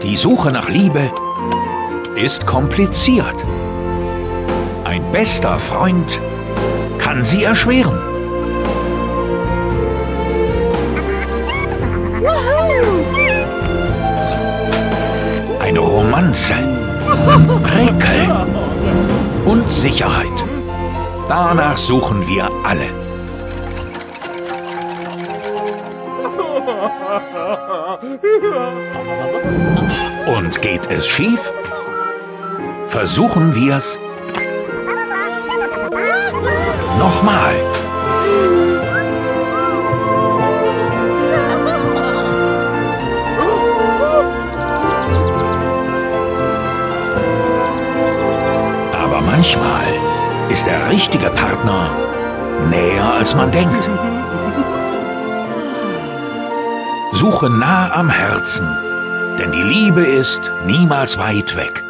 Die Suche nach Liebe ist kompliziert. Ein bester Freund kann sie erschweren. Eine Romanze, Prickeln und Sicherheit. Danach suchen wir alle. Und geht es schief? Versuchen wir's nochmal. Aber manchmal ist der richtige Partner näher, als man denkt. Suche nah am Herzen, denn die Liebe ist niemals weit weg.